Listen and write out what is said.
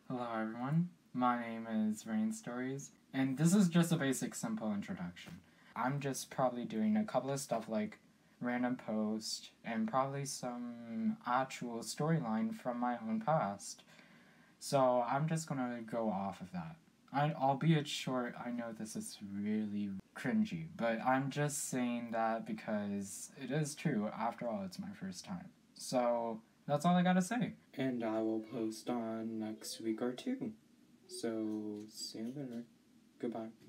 Hello everyone, my name is Rain Stories, and this is just a basic simple introduction. I'm just probably doing a couple of stuff like random post and probably some actual storyline from my own past. So I'm just gonna go off of that. Albeit short, I know this is really cringy, but I'm just saying that because it is true. After all, it's my first time. So that's all I gotta say. And I will post on next week or two. So see you later. Goodbye.